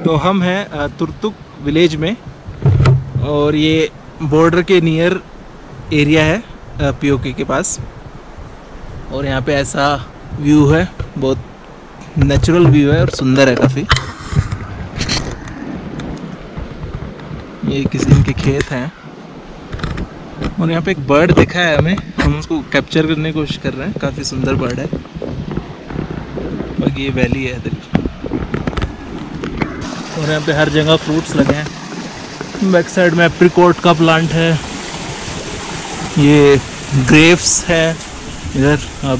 तो हम हैं तुर्तुक विलेज में और ये बॉर्डर के नियर एरिया है पीओके के पास। और यहाँ पे ऐसा व्यू है, बहुत नेचुरल व्यू है और सुंदर है काफ़ी। ये किसी इनके खेत हैं और यहाँ पे एक बर्ड दिखा है हमें, हम उसको कैप्चर करने की कोशिश कर रहे हैं। काफ़ी सुंदर बर्ड है। बाकी ये वैली है इधर और यहाँ पे हर जगह फ्रूट्स लगे हैं। बैक साइड में एप्रिकॉट का प्लांट है, ये ग्रेप्स है इधर। अब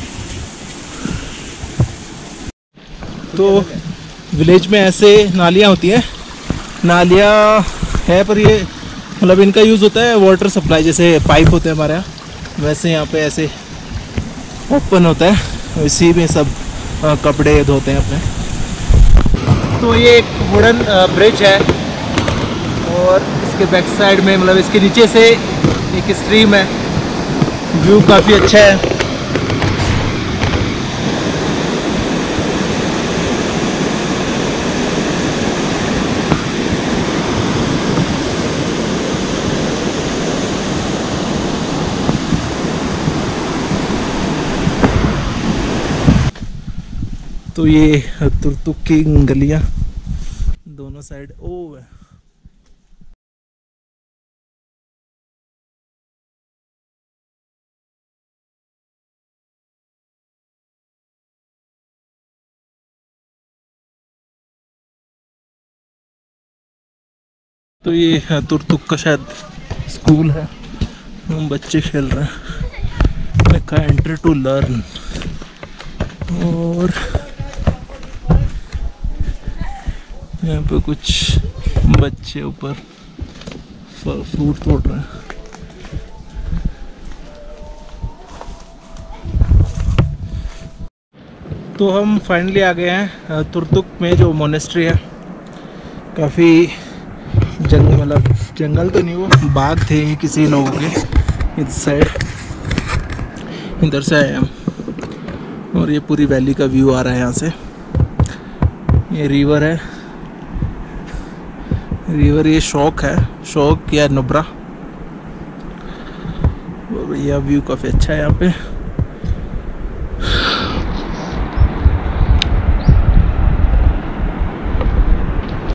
तो विलेज में ऐसे नालियाँ होती हैं, नालियाँ है पर ये मतलब इनका यूज़ होता है वाटर सप्लाई, जैसे पाइप होते हैं हमारे यहाँ, वैसे यहाँ पे ऐसे ओपन होता है, इसी में सब कपड़े धोते हैं अपने। तो ये एक वुडन ब्रिज है और इसके बैक साइड में मतलब इसके नीचे से एक स्ट्रीम है। व्यू काफ़ी अच्छा है। तो ये तुर्तुक की गलियां दोनों साइड ओ है। तो ये तुर्तुक का शायद स्कूल है, हम बच्चे खेल रहे हैं। लिखा है एंटर टू लर्न। और यहाँ पे कुछ बच्चे ऊपर फ्रूट तोड़ रहे हैं। तो हम फाइनली आ गए हैं तुर्तुक में, जो मोनेस्ट्री है। काफ़ी जंगल, मतलब जंगल तो नहीं, वो बाग थे किसी लोगों के इस साइड, इधर से आए हम। और ये पूरी वैली का व्यू आ रहा है यहाँ से। ये रिवर है, रिवर ये शौक है, शौक या नुब्रा। और यह व्यू काफ़ी अच्छा है यहाँ पे।